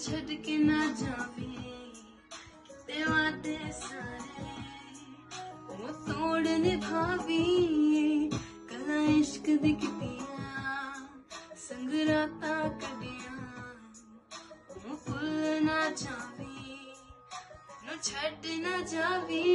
छड़ के ना जावे ते वादे सारे वो तोड़ निभावी कला इश्क दी कितियां संग रातां कडियां वो भुल ना जावी नो छड़ ना जावी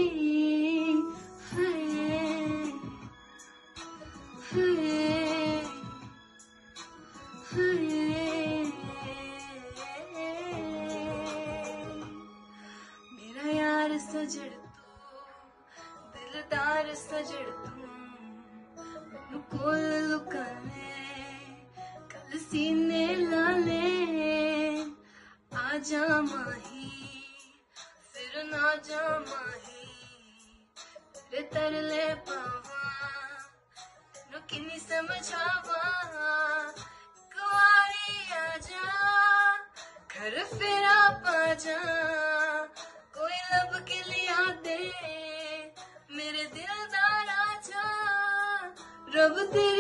मेरा यार सजड़ तू दिलदार सजड़ तू मैनू कोल लुका ले कल सीने ला ले आजा माही फिर ना जा माही तेरे तरले पावा तेनू किन्नी समझावा कुआरी आजा घर फेरा पाजा कोई लब के लिया दे मेरे दिल दा राजा रब तेरी